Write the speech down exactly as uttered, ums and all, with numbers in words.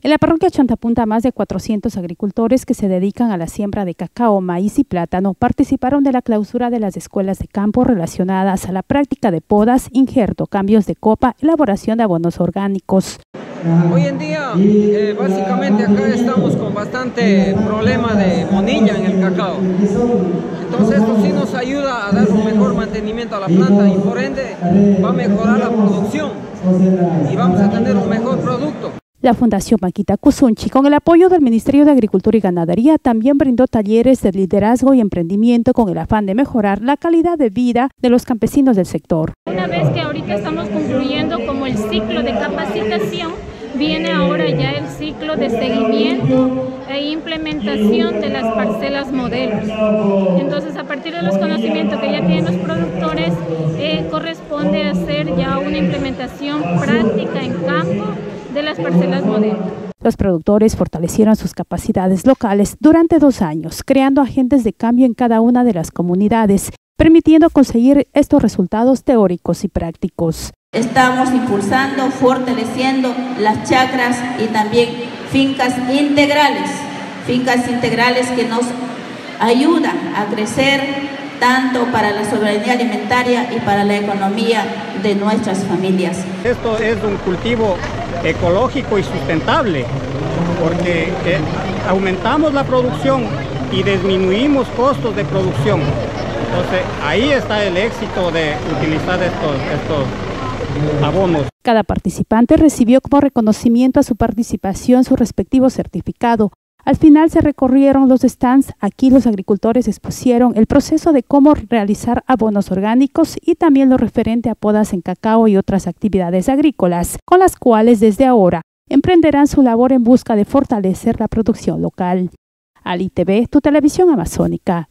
En la parroquia Chantapunta, más de cuatrocientos agricultores que se dedican a la siembra de cacao, maíz y plátano participaron de la clausura de las escuelas de campo relacionadas a la práctica de podas, injerto, cambios de copa, elaboración de abonos orgánicos. Hoy en día, eh, básicamente acá estamos con bastante problema de monilla en el cacao. Entonces esto sí nos ayuda a dar un mejor mantenimiento a la planta y por ende va a mejorar la producción y vamos a tener un mejor producto. La Fundación Maquita Cusunchi, con el apoyo del Ministerio de Agricultura y Ganadería, también brindó talleres de liderazgo y emprendimiento con el afán de mejorar la calidad de vida de los campesinos del sector. Una vez que ahorita estamos concluyendo como el ciclo de capacitación, viene ahora ya el ciclo de seguimiento e implementación de las parcelas modelos. Entonces, a partir de los conocimientos que ya tienen los productores, eh, corresponde hacer ya una implementación práctica en campo de las parcelas modelos. Los productores fortalecieron sus capacidades locales durante dos años, creando agentes de cambio en cada una de las comunidades, permitiendo conseguir estos resultados teóricos y prácticos. Estamos impulsando, fortaleciendo las chacras y también fincas integrales, fincas integrales que nos ayudan a crecer tanto para la soberanía alimentaria y para la economía de nuestras familias. Esto es un cultivo ecológico y sustentable, porque eh, aumentamos la producción y disminuimos costos de producción. Entonces, ahí está el éxito de utilizar estos, estos abonos. Cada participante recibió como reconocimiento a su participación su respectivo certificado. Al final se recorrieron los stands. Aquí los agricultores expusieron el proceso de cómo realizar abonos orgánicos y también lo referente a podas en cacao y otras actividades agrícolas, con las cuales desde ahora emprenderán su labor en busca de fortalecer la producción local. Ali T V, tu televisión amazónica.